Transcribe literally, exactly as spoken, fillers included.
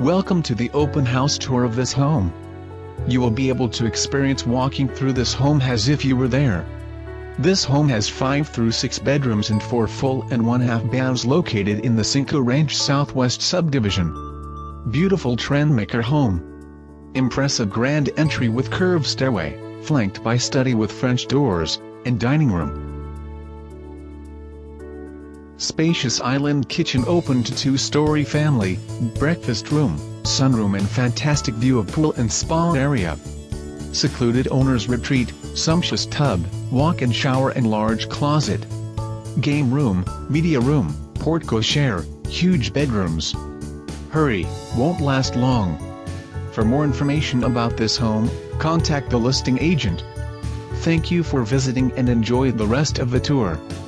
Welcome to the open house tour of this home. You will be able to experience walking through this home as if you were there. This home has five through six bedrooms and four full and one half baths located in the Cinco Ranch Southwest subdivision. Beautiful trendmaker home. Impressive grand entry with curved stairway, flanked by study with French doors, and dining room. Spacious island kitchen open to two-story family, breakfast room, sunroom and fantastic view of pool and spa area. Secluded owner's retreat, sumptuous tub, walk-in shower and large closet. Game room, media room, porte-cochere, huge bedrooms. Hurry, won't last long. For more information about this home, contact the listing agent. Thank you for visiting and enjoy the rest of the tour.